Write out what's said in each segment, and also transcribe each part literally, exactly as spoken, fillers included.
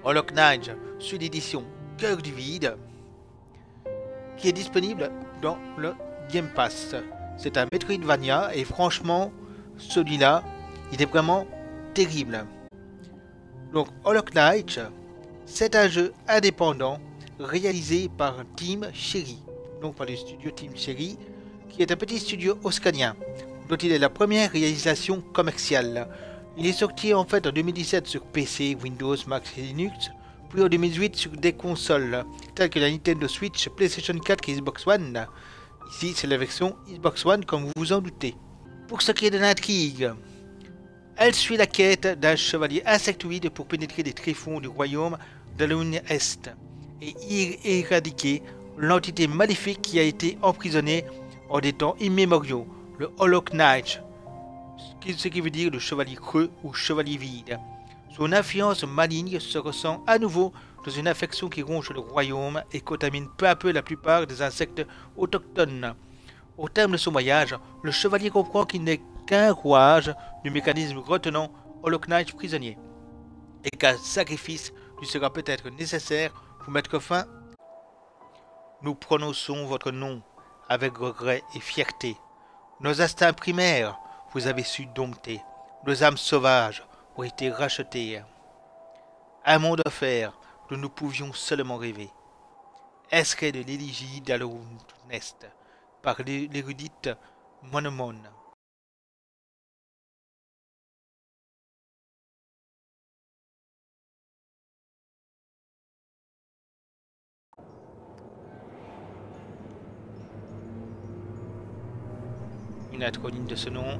Hollow Knight sur l'édition Cœur du Vide, qui est disponible dans le Game Pass. C'est un Metroidvania et franchement, celui-là, il est vraiment terrible. Donc Hollow Knight, c'est un jeu indépendant réalisé par Team Cherry, donc par le studio Team Cherry, qui est un petit studio oscanien, dont il est la première réalisation commerciale. Il est sorti en fait en deux mille dix-sept sur P C, Windows, Mac et Linux, puis en deux mille dix-huit sur des consoles telles que la Nintendo Switch, PlayStation quatre et Xbox One. Ici, c'est la version Xbox One comme vous vous en doutez. Pour ce qui est de l'intrigue, elle suit la quête d'un chevalier insectoïde pour pénétrer les tréfonds du royaume de l'Une Est et éradiquer l'entité maléfique qui a été emprisonnée en des temps immémoriaux, le Hollow Knight, ce qui veut dire le chevalier creux ou chevalier vide. Son influence maligne se ressent à nouveau dans une infection qui ronge le royaume et contamine peu à peu la plupart des insectes autochtones. Au terme de son voyage, le chevalier comprend qu'il n'est qu'un rouage du mécanisme retenant Hollow Knight prisonnier, et qu'un sacrifice lui sera peut-être nécessaire pour mettre fin. Nous prononçons votre nom avec regret et fierté. Nos instincts primaires, vous avez su dompter. Nos âmes sauvages ont été rachetées. Un monde offert dont nous pouvions seulement rêver. Extrait de l'élégie d'Alunest par l'érudite Monomone. Une acronyme de ce nom.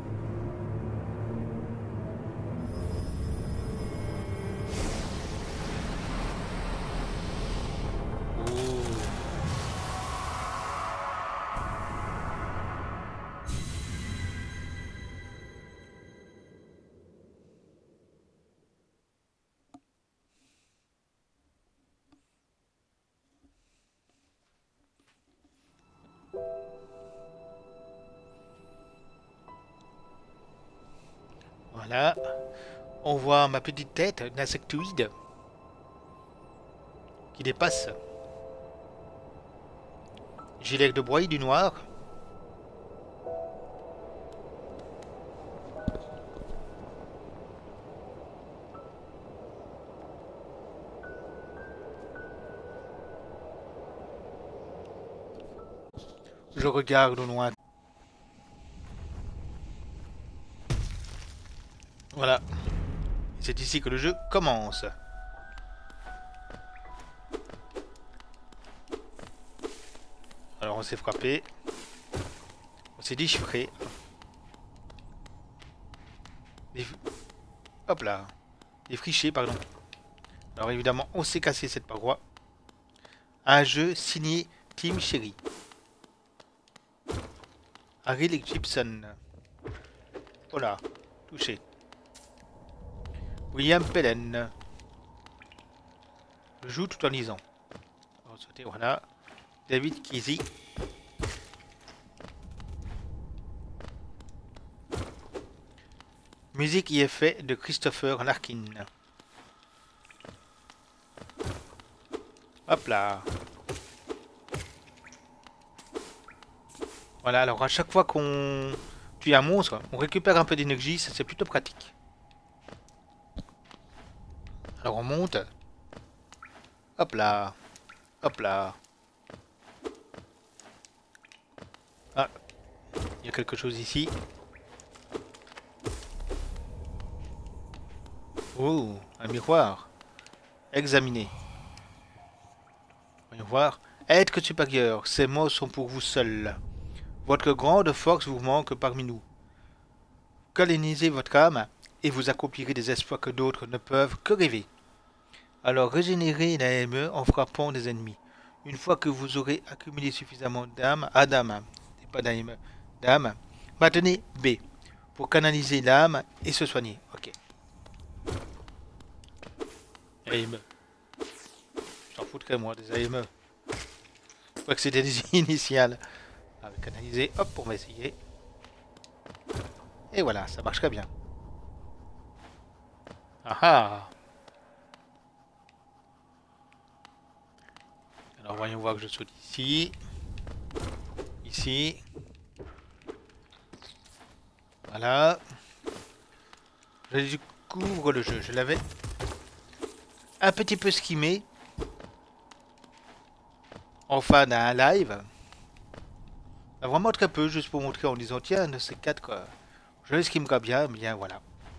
Voilà, on voit ma petite tête d'insectoïde qui dépasse. Gilet de bois et du noir. Je regarde au loin. Voilà. C'est ici que le jeu commence. Alors on s'est frappé. On s'est déchiffré. Des... Hop là. Défriché, pardon. Alors évidemment, on s'est cassé cette paroi. Un jeu signé Team Cherry. Harry Gibson. Oh là. Touché. William Pellen. Je joue tout en lisant. Alors, sauter, voilà. David Kesey. Musique et effet de Christopher Larkin. Hop là. Voilà, alors à chaque fois qu'on tue un monstre, on récupère un peu d'énergie, ça c'est plutôt pratique. Alors on monte. Hop là. Hop là. Ah. Il y a quelque chose ici. Oh, un miroir. Examiner. Voyons voir. Être supérieur, ces mots sont pour vous seuls. Votre grande force vous manque parmi nous. Colonisez votre âme et vous accomplirez des exploits que d'autres ne peuvent que rêver. Alors régénérez la M E en frappant des ennemis. Une fois que vous aurez accumulé suffisamment d'âme, à d'âme, et pas d'A M E, d'âme, maintenez B pour canaliser l'âme et se soigner. Ok. A M E. J'en foutrais moi des A M E. Je crois que c'était des initiales. Avec canaliser, hop, on va essayer. Et voilà, ça marche très bien. Ah ah. Alors voyons voir que je saute ici. Ici. Voilà. Je découvre le jeu. Je l'avais un petit peu skimmé. En fin d'un live. Vraiment très peu, juste pour montrer en disant tiens, de ces quatre quoi. Je le skimmerai bien, bien voilà.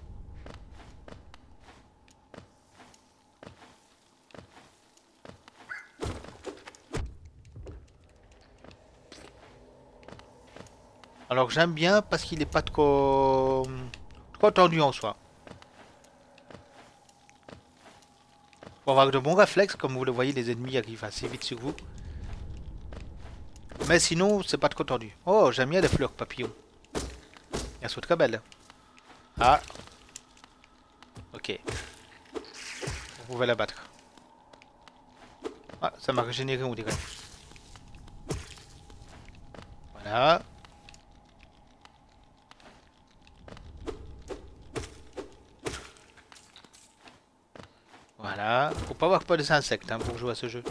Alors j'aime bien parce qu'il n'est pas trop, trop tendu en soi. Pour avoir de bons réflexes, comme vous le voyez, les ennemis arrivent assez vite sur vous. Mais sinon, c'est pas trop tendu. Oh, j'aime bien les fleurs papillons. Elles sont très belles. Ah. Ok. Vous pouvez la battre. Ah, ça m'a régénéré, on dirait. Voilà. Voilà. Faut pas avoir peur des insectes hein, pour jouer à ce jeu.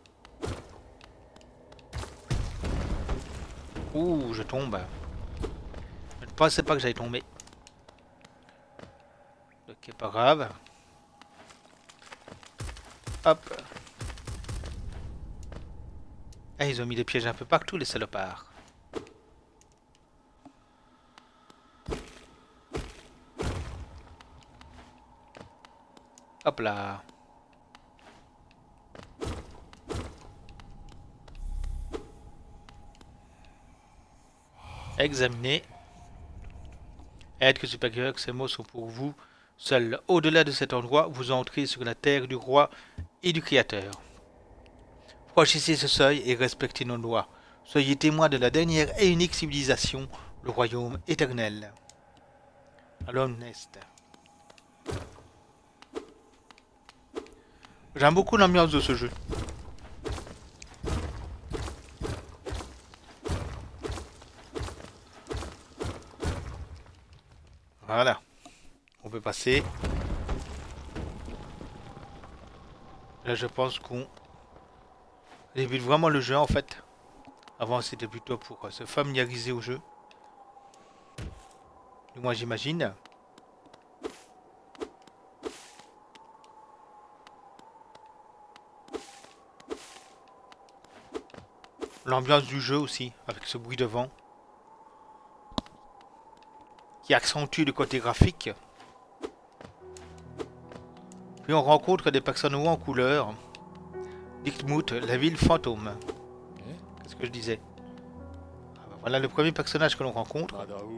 Ouh, je tombe. Je ne pensais pas que j'allais tomber. Ok, pas grave. Hop. Ah, ils ont mis des pièges un peu partout, les salopards. Hop là. Examiner. Être que supérieur, que ces mots sont pour vous. Seul au-delà de cet endroit, vous entrez sur la terre du roi et du Créateur. Franchissez ce seuil et respectez nos lois. Soyez témoins de la dernière et unique civilisation, le royaume éternel. À l'homme nest. J'aime beaucoup l'ambiance de ce jeu. Voilà. On peut passer. Là, je pense qu'on débute vraiment le jeu, en fait. Avant, c'était plutôt pour se familiariser au jeu. Du moins, j'imagine. L'ambiance du jeu aussi, avec ce bruit de vent. Qui accentue le côté graphique. Puis on rencontre des personnes en couleur. Dikmut, la ville fantôme. Qu'est-ce que je disais? Ah ben voilà le premier personnage que l'on rencontre.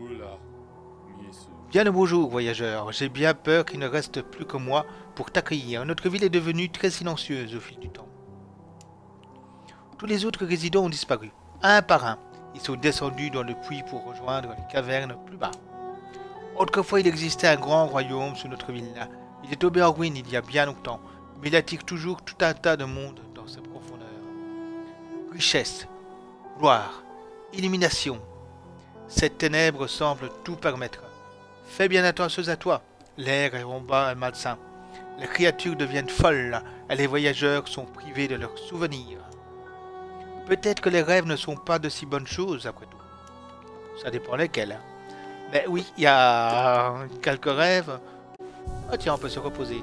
Bien le bonjour, voyageur. J'ai bien peur qu'il ne reste plus que moi pour t'accueillir. Notre ville est devenue très silencieuse au fil du temps. Tous les autres résidents ont disparu, un par un. Ils sont descendus dans le puits pour rejoindre les cavernes plus bas. Autrefois, il existait un grand royaume sous notre ville. Il est tombé en ruine il y a bien longtemps, mais il attire toujours tout un tas de monde dans ses profondeurs. Richesse, gloire, illumination. Cette ténèbre semble tout permettre. Fais bien attention à toi. L'air est bas et malsain. Les créatures deviennent folles et les voyageurs sont privés de leurs souvenirs. Peut-être que les rêves ne sont pas de si bonnes choses après tout. Ça dépend lesquels. Mais oui, il y a quelques rêves. Ah tiens, on peut se reposer.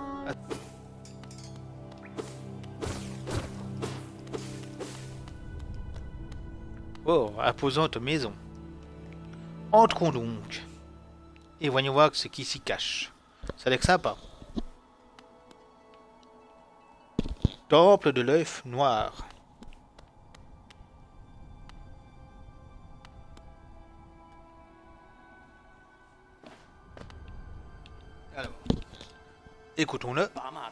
Oh, imposante maison. Entrons donc. Et voyons voir ce qui s'y cache. Ça a l'air sympa. Temple de l'œuf noir. Alors, écoutons-le.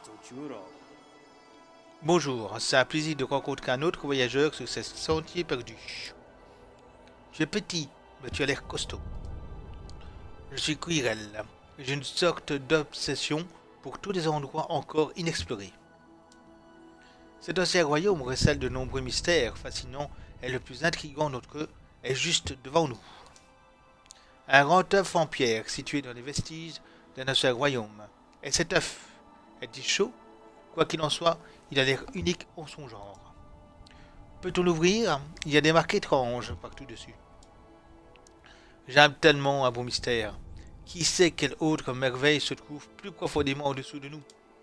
Bonjour, c'est un plaisir de rencontrer un autre voyageur sur ces sentiers perdus. Tu es petit, mais tu as l'air costaud. Je suis Quirel. J'ai une sorte d'obsession pour tous les endroits encore inexplorés. Cet ancien royaume recèle de nombreux mystères fascinants et le plus intriguant d'entre eux est juste devant nous. Un grand œuf en pierre situé dans les vestiges d'un ancien royaume. Et cet œuf est-il chaud? Quoi qu'il en soit, il a l'air unique en son genre. Peut-on l'ouvrir? Il y a des marques étranges partout dessus. J'aime tellement un bon mystère. Qui sait quelle autre merveille se trouve plus profondément au-dessous de nous?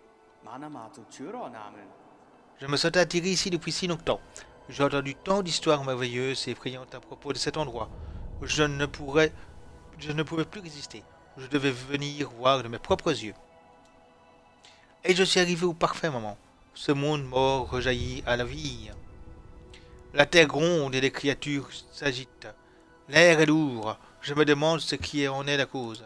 Je me sens attiré ici depuis si longtemps. J'ai entendu tant d'histoires merveilleuses et effrayantes à propos de cet endroit. Je ne pourrais, je ne pouvais plus résister. Je devais venir voir de mes propres yeux. Et je suis arrivé au parfait moment. Ce monde mort rejaillit à la vie. La terre gronde et les créatures s'agitent. L'air est lourd. Je me demande ce qui en est la cause.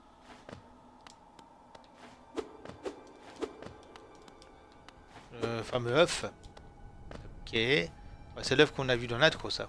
Le fameux œuf. Ok. Ouais, c'est l'œuf qu'on a vu dans l'intro, ça.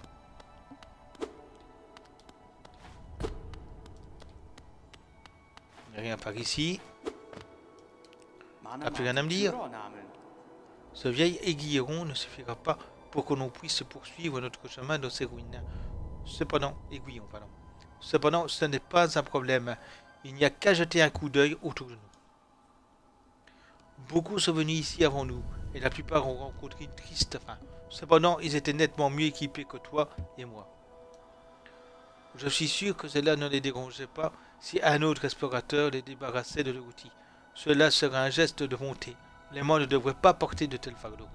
Il n'y a rien par ici. T'as plus rien à me dire? Ce vieil aiguillon ne suffira pas pour que l'on puisse poursuivre notre chemin dans ces ruines. Cependant, aiguillon, pardon. Cependant, ce n'est pas un problème. Il n'y a qu'à jeter un coup d'œil autour de nous. Beaucoup sont venus ici avant nous, et la plupart ont rencontré une triste fin. Cependant, ils étaient nettement mieux équipés que toi et moi. Je suis sûr que cela ne les dérangeait pas si un autre explorateur les débarrassait de leur outil. Cela serait un geste de bonté. Les morts ne devraient pas porter de tels fardeaux.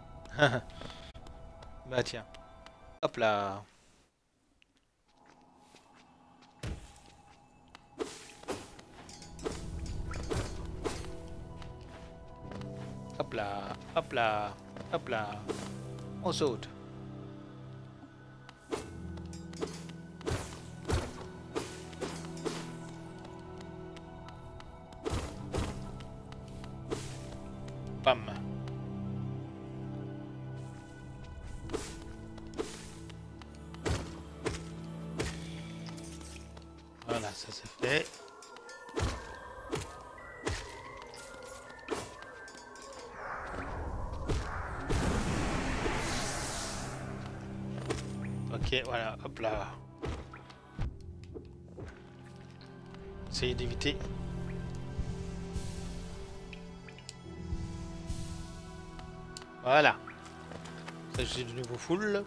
Bah tiens. Hop là. Hop là, hop là, hop là. On saute. Bam. Voilà, ça c'est fait. Ok, voilà, hop là. Essayez d'éviter. Voilà. Ça, j'ai de nouveau full.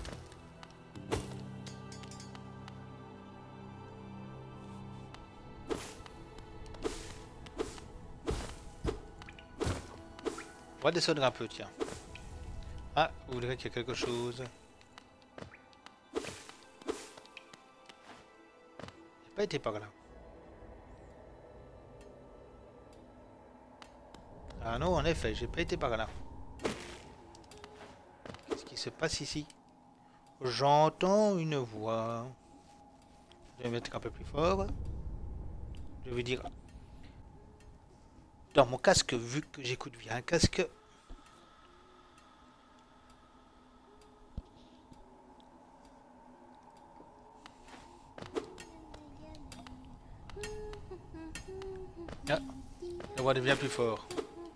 On va descendre un peu, tiens. Ah, vous voudrez qu'il y a quelque chose. J'ai pas été par là. Ah non, en effet, j'ai pas été par là. Qu'est-ce qui se passe ici? J'entends une voix. Je vais mettre un peu plus fort. Je vais dire... Dans mon casque, vu que j'écoute via un casque... Ah, la voix devient plus fort.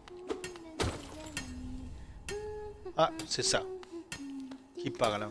Ah, c'est ça. Qui parle.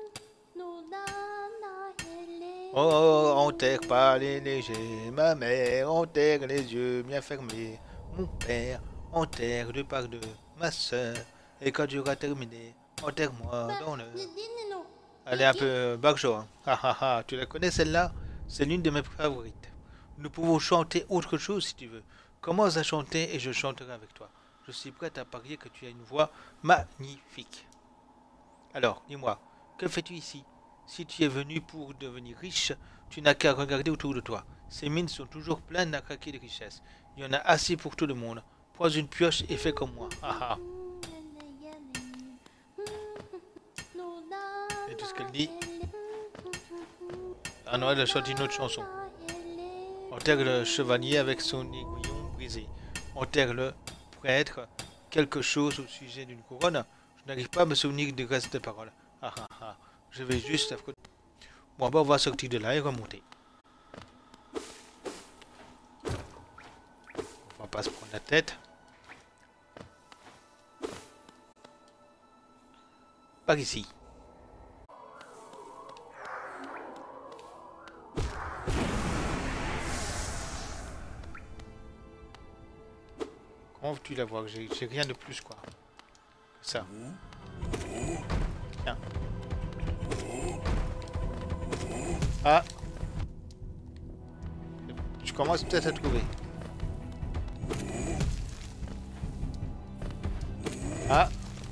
Oh, enterre pas les légers, ma mère, enterre les yeux bien fermés. Mon père, enterre deux par deux, ma soeur. Et quand tu auras terminé, enterre-moi dans le... Elle est un peu barjo, hein. Ah ah ah, tu la connais celle-là? C'est l'une de mes favorites. Nous pouvons chanter autre chose si tu veux. Commence à chanter et je chanterai avec toi. Je suis prête à parier que tu as une voix magnifique. Alors, dis-moi, que fais-tu ici? Si tu es venu pour devenir riche, tu n'as qu'à regarder autour de toi. Ces mines sont toujours pleines à craquer de richesses. Il y en a assez pour tout le monde. Prends une pioche et fais comme moi. Ah ah. Et tout ce qu'elle dit. Ah non, elle a chanté une autre chanson. Enterre le chevalier avec son aiguillon brisé. Enterre le prêtre quelque chose au sujet d'une couronne. Je n'arrive pas à me souvenir du reste des paroles. Ah ah ah. Je vais juste... Bon, bah, on va sortir de là et remonter. On va pas se prendre la tête. Par ici. Comment veux-tu la voir? J'ai rien de plus, quoi. Ça. Tiens. Ah. Je commence peut-être à trouver. Ah.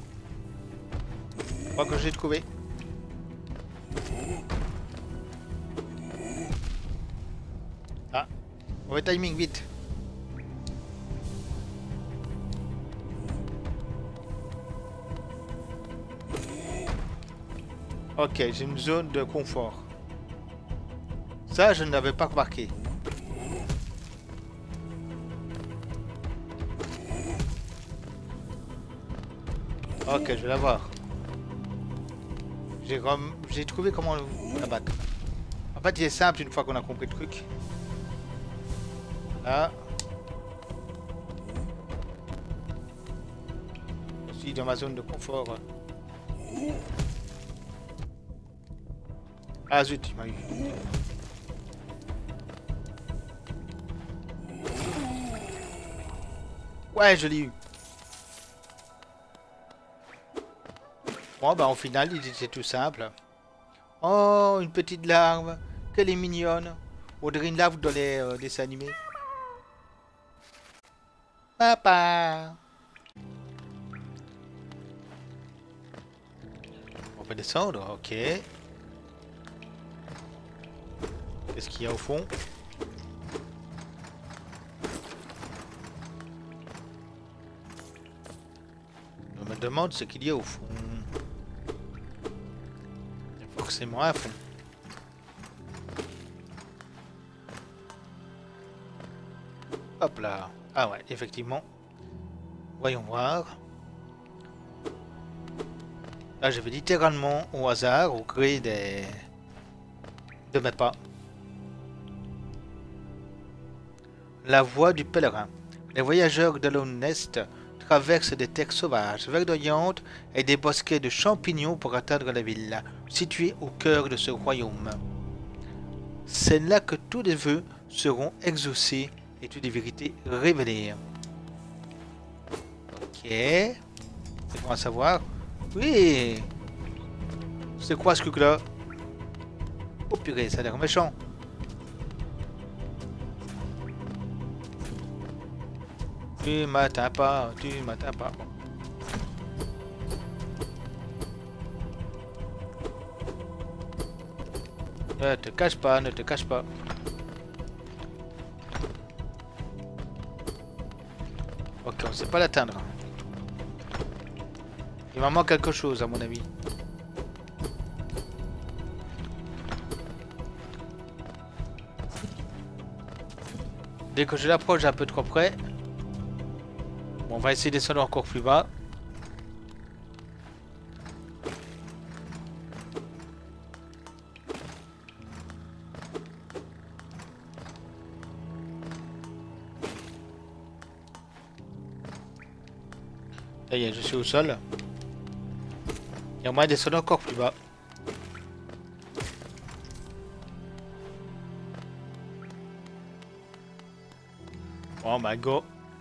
Je crois que j'ai trouvé. Ah. Mauvais timing, vite. Ok, j'ai une zone de confort. Ça, je ne l'avais pas remarqué. Ok, je vais la voir. J'ai rom... j'ai trouvé comment la battre. En fait, il est simple une fois qu'on a compris le truc. Là. Je suis dans ma zone de confort. Ah zut, il m'a eu. Ouais, je l'ai eu. Bon, bah au final, il était tout simple. Oh, une petite larve. Qu'elle est mignonne. On dirait une larve dans les euh, dessins animés. Papa. On peut descendre, ok. Qu'est-ce qu'il y a au fond? Je me demande ce qu'il y a au fond. Il y a forcément un fond. Hop là. Ah ouais, effectivement. Voyons voir. Là, je vais littéralement au hasard, au gré des... de mes pas. La voie du pèlerin. Les voyageurs de l'Honest traversent des terres sauvages, verdoyantes et des bosquets de champignons pour atteindre la ville, située au cœur de ce royaume. C'est là que tous les vœux seront exaucés et toutes les vérités révélées. Ok. C'est bon à savoir. Oui. C'est quoi ce truc-là? Oh purée, ça a l'air méchant. Tu m'atteins pas, tu m'atteins pas. Bon. Ne te cache pas, ne te cache pas. Ok, on sait pas l'atteindre. Il m'en manque quelque chose à mon avis. Dès que je l'approche un peu trop près. Bon, on va essayer de descendre encore plus bas. Ça y est, je suis au sol. Et on va descendre encore plus bas. Bon, bah go.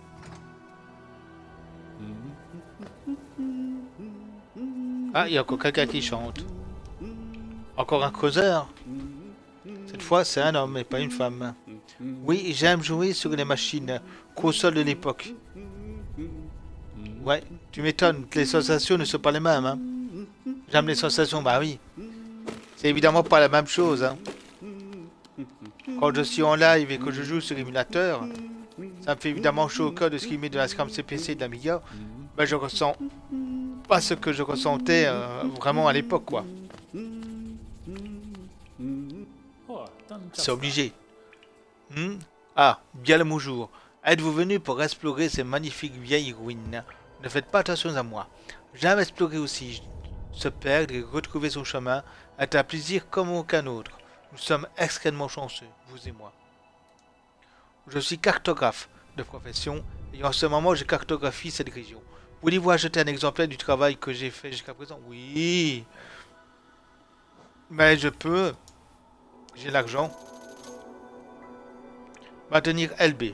Ah, il y a encore quelqu'un qui chante. Encore un causeur. Cette fois, c'est un homme et pas une femme. Oui, j'aime jouer sur les machines, consoles de l'époque. Ouais, tu m'étonnes que les sensations ne sont pas les mêmes. Hein. J'aime les sensations, bah oui. C'est évidemment pas la même chose. Hein. Quand je suis en live et que je joue sur émulateur, ça me fait évidemment chaud au cœur de ce qu'il met de la SRAM C P C et de l'Amiga. Ben, je ressens pas ce que je ressentais euh, vraiment à l'époque, quoi. C'est obligé. Hmm? Ah, bien le bonjour. Êtes-vous venu pour explorer ces magnifiques vieilles ruines? Ne faites pas attention à moi. J'aime explorer aussi. Se perdre et retrouver son chemin est un plaisir comme aucun autre. Nous sommes extrêmement chanceux, vous et moi. Je suis cartographe de profession et en ce moment je cartographie cette région. Voulez-vous acheter un exemplaire du travail que j'ai fait jusqu'à présent? Oui. Mais je peux. J'ai l'argent. Maintenir L B.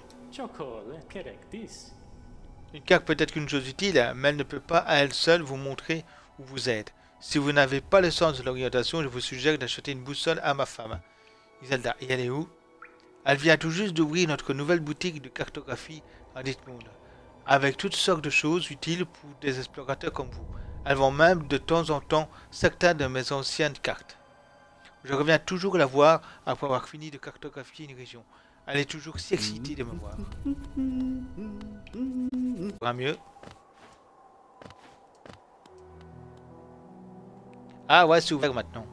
Une carte peut être une chose utile, mais elle ne peut pas à elle seule vous montrer où vous êtes. Si vous n'avez pas le sens de l'orientation, je vous suggère d'acheter une boussole à ma femme. Iselda, et elle est où? Elle vient tout juste d'ouvrir notre nouvelle boutique de cartographie à Dithmund, avec toutes sortes de choses utiles pour des explorateurs comme vous. Elle vend même de temps en temps certaines de mes anciennes cartes. Je reviens toujours la voir après avoir fini de cartographier une région. Elle est toujours si excitée de me voir. Ça va mieux. Ah ouais, c'est ouvert maintenant.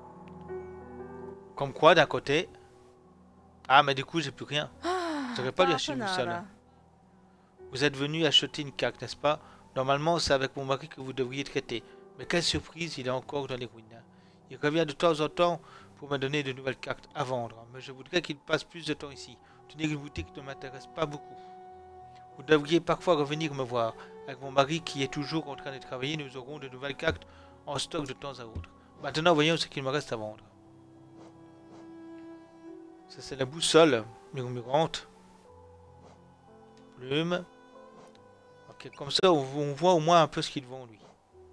Comme quoi, d'un côté... Ah, mais du coup, j'ai plus rien. J'aurais pas dû acheter une boussole. Vous êtes venu acheter une carte, n'est-ce pas? Normalement, c'est avec mon mari que vous devriez traiter. Mais quelle surprise, il est encore dans les ruines. Il revient de temps en temps pour me donner de nouvelles cartes à vendre. Mais je voudrais qu'il passe plus de temps ici. Tenir une boutique ne m'intéresse pas beaucoup. Vous devriez parfois revenir me voir. Avec mon mari qui est toujours en train de travailler, nous aurons de nouvelles cartes en stock de temps à autre. Maintenant, voyons ce qu'il me reste à vendre. Ça, c'est la boussole murmurante. Plume. Ok, comme ça, on, on voit au moins un peu ce qu'il vend, lui.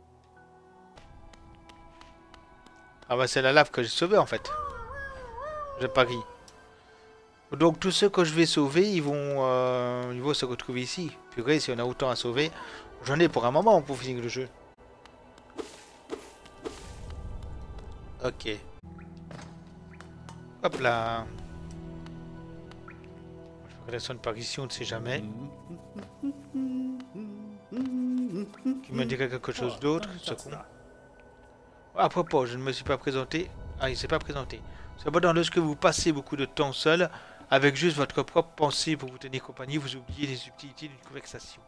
Ah bah, c'est la lave que j'ai sauvée, en fait. Je parie. Donc, tous ceux que je vais sauver, ils vont, euh, ils vont se retrouver ici. Purée, si on a autant à sauver, j'en ai pour un moment pour finir le jeu. Ok. Hop là. Je vais redescendre par ici, on ne sait jamais. Qui me dirait quelque chose d'autre, ce con. À propos, je ne me suis pas présenté. Ah, il ne s'est pas présenté. Cependant, lorsque vous passez beaucoup de temps seul, avec juste votre propre pensée pour vous tenir compagnie, vous oubliez les subtilités d'une conversation.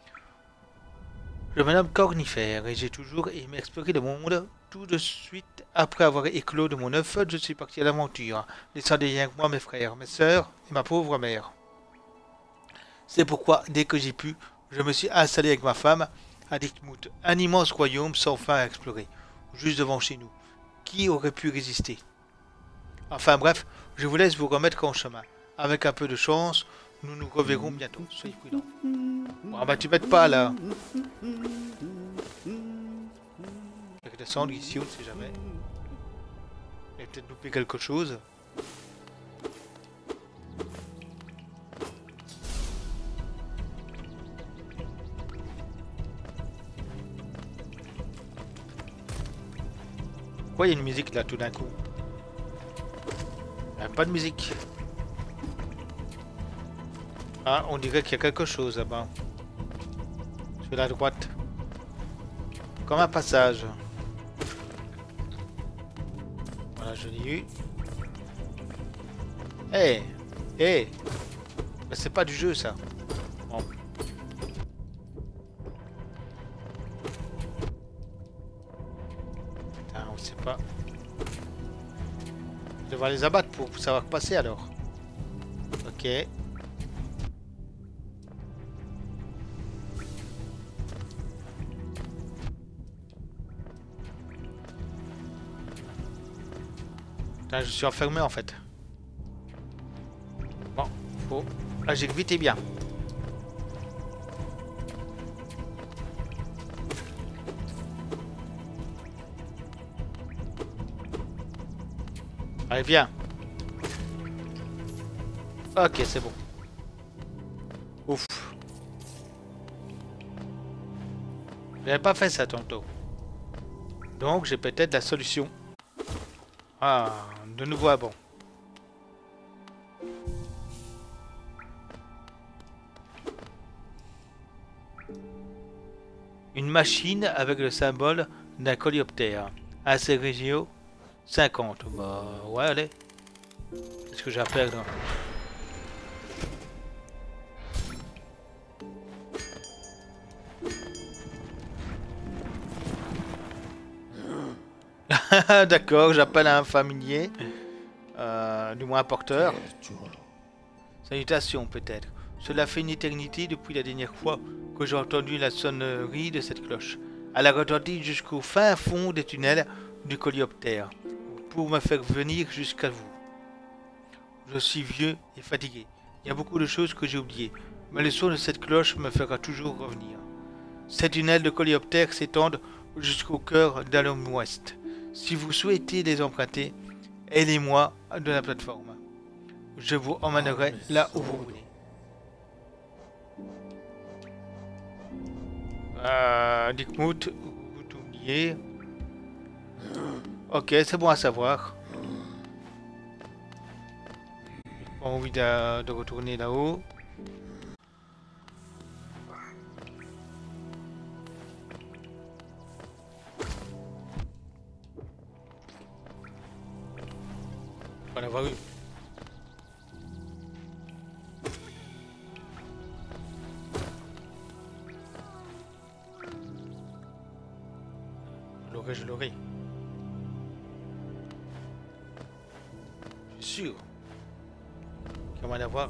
Je me nomme Cornifère et j'ai toujours aimé explorer le monde. Tout de suite, après avoir éclos de mon œuf, je suis parti à l'aventure, laissant derrière moi mes frères, mes sœurs et ma pauvre mère. C'est pourquoi, dès que j'ai pu, je me suis installé avec ma femme à Dithmund, un immense royaume sans fin à explorer, juste devant chez nous. Qui aurait pu résister? Enfin bref, je vous laisse vous remettre en chemin. Avec un peu de chance, nous nous reverrons bientôt. Soyez prudents. Bon, bah tu m'aides pas là. Je vais descendre ici, on ne sait jamais. Il va peut-être louper quelque chose. Pourquoi il y a une musique là tout d'un coup? Il n'y a pas de musique. Ah, on dirait qu'il y a quelque chose là-bas. Sur la droite. Comme un passage. Voilà, je l'ai eu. Hé, hey, hé, hey. Mais c'est pas du jeu ça. Bon. Putain, on sait pas. Je devrais les abattre pour savoir passer alors. Ok. Là, je suis enfermé en fait. Bon, faut agir vite et bien. Allez, viens. Ok, c'est bon. Ouf. J'avais pas fait ça tantôt. Donc, j'ai peut-être la solution. Ah, de nouveau à bon. Une machine avec le symbole d'un coléoptère. A C Regio cinquante. Bah ouais, allez. Qu'est-ce que j'ai à perdre? D'accord, j'appelle un familier. Euh, du moins un porteur. Salutations peut-être. Cela fait une éternité depuis la dernière fois que j'ai entendu la sonnerie de cette cloche. Elle a retenti jusqu'au fin fond des tunnels du coléoptère pour me faire venir jusqu'à vous. Je suis vieux et fatigué. Il y a beaucoup de choses que j'ai oubliées, mais le son de cette cloche me fera toujours revenir. Ces tunnels de coléoptère s'étendent jusqu'au cœur d'Alum Ouest. Si vous souhaitez les emprunter, aidez-moi de la plateforme. Je vous emmènerai là où vous voulez. Euh, Dickmout, vous oubliez. Ok, c'est bon à savoir. J'ai pas envie de, de retourner là-haut. On va avoir eu. Je l'aurai, je l'aurai. Je suis sûr. Qu'on va l'avoir.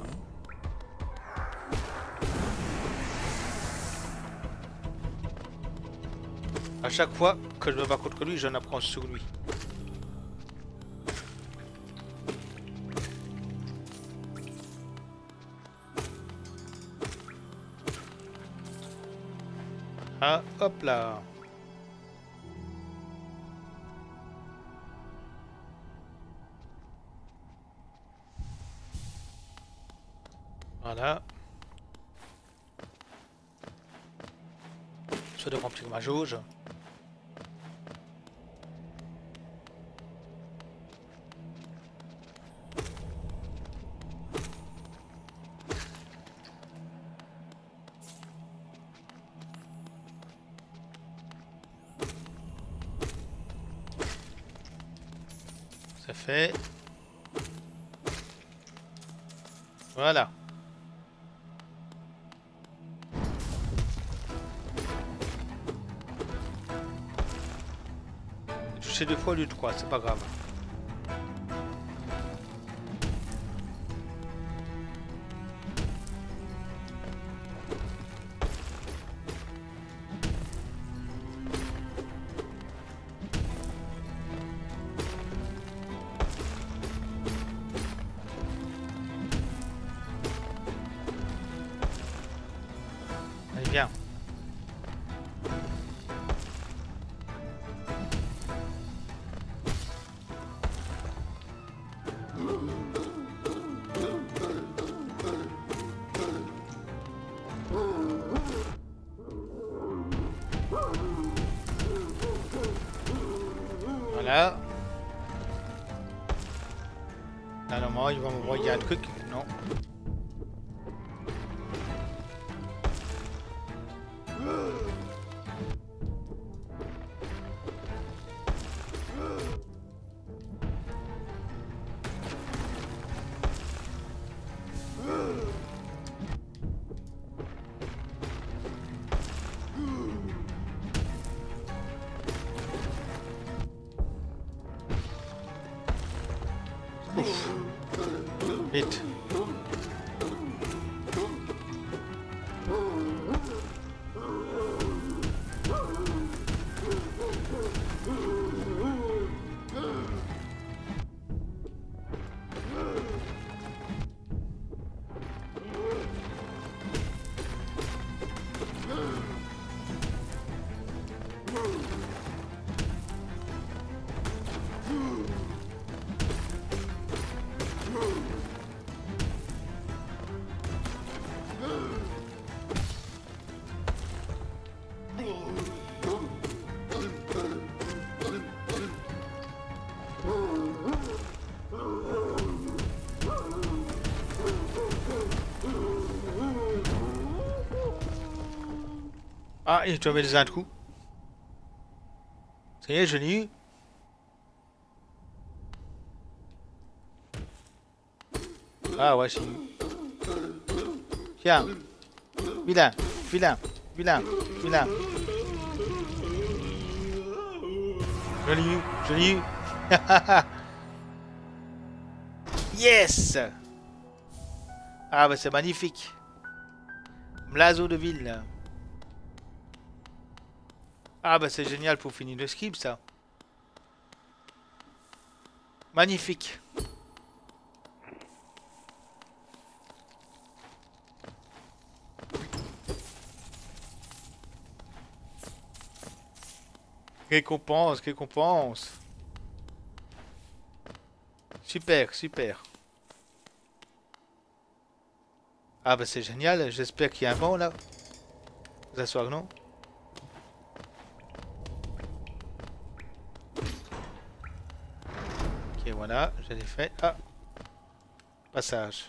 À chaque fois que je me bats contre lui, j'en apprends sur lui. Ah, hop là. Voilà. Soit de remplir ma jauge. Ça fait. Voilà. J'ai touché deux fois au lieu de trois, c'est pas grave. Allez, viens. Voilà. Là, normalement, il va m'envoyer un truc. Non. Ouf. Vite. Ah, et tu avais déjà un trou. Ça y est, je l'ai eu. Ah ouais, j'ai eu. Tiens. Vilain, vilain, vilain, vilain. Je l'ai eu, je l'ai eu. Yes. Ah bah c'est magnifique. Blazo de ville. Ah bah c'est génial pour finir le script ça. Magnifique. Récompense, récompense. Super, super. Ah bah c'est génial, j'espère qu'il y a un banc là. Vous asseoir, non? Ok, voilà, je l'ai fait. Ah, passage.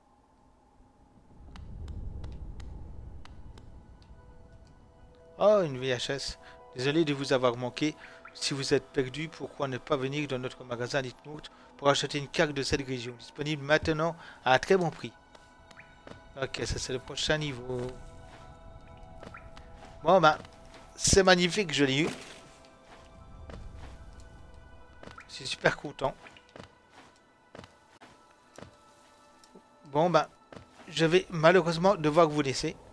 Oh, une V H S. Désolé de vous avoir manqué. Si vous êtes perdu, pourquoi ne pas venir dans notre magasin Litnote pour acheter une carte de cette région, disponible maintenant à un très bon prix. Ok, ça c'est le prochain niveau. Bon ben, c'est magnifique, je l'ai eu. Je suis super content. Bon ben, je vais malheureusement devoir vous laisser.